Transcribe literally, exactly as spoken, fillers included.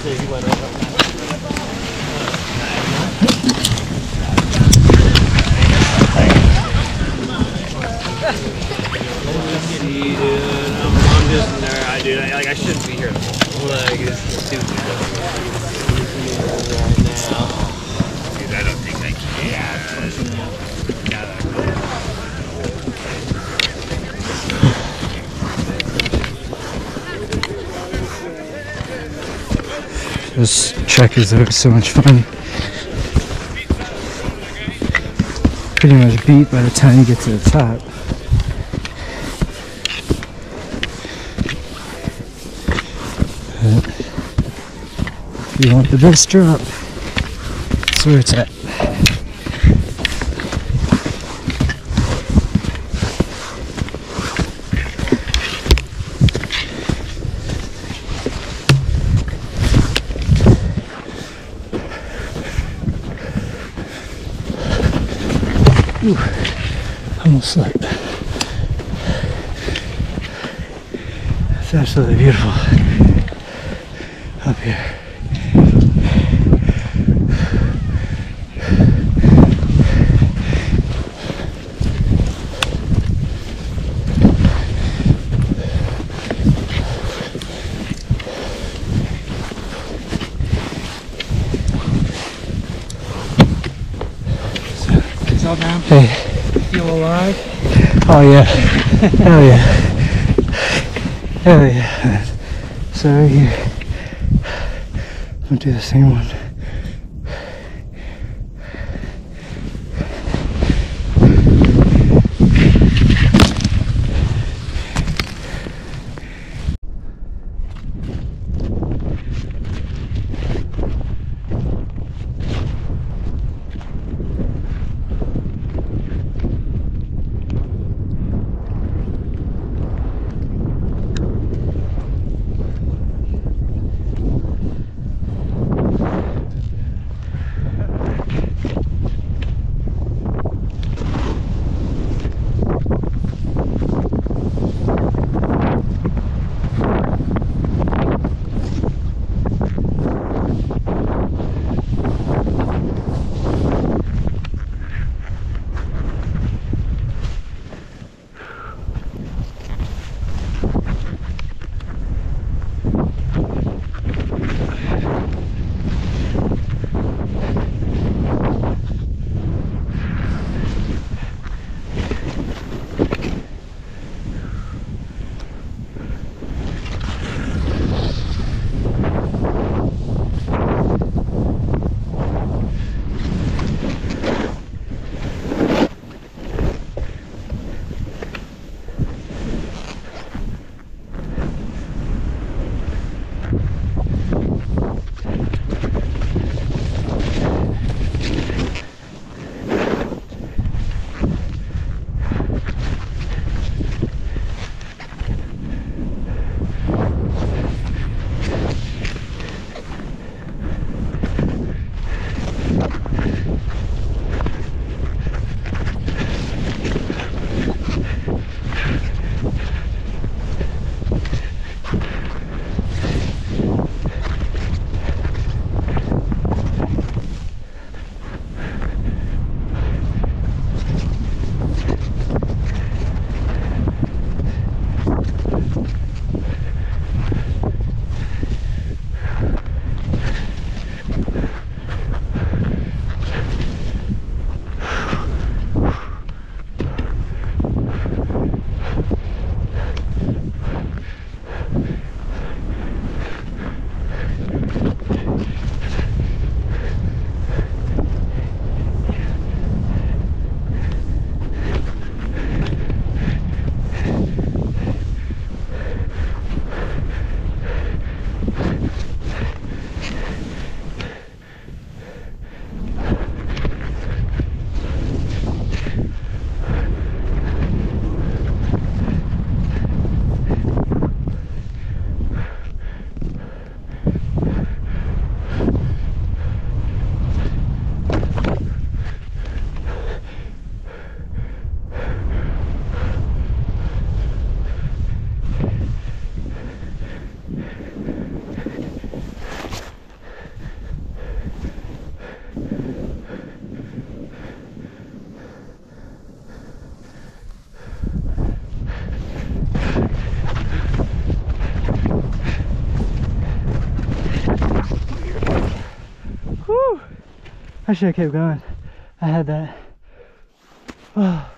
he went over. I'm, I'm just there. I do. I, like I shouldn't be here. Like it's stupid. Right now. Dude, I don't think I can. Yeah. This trek is always so much fun. Pretty much beat by the time you get to the top. But if you want the best drop, that's where it's at. Ooh, almost slipped. It's absolutely beautiful up here. Down. Hey. Feel alive? Oh yeah. Hell yeah. Hell yeah. So right here. I'm gonna do the same one. I should have kept going. I had that. Oh.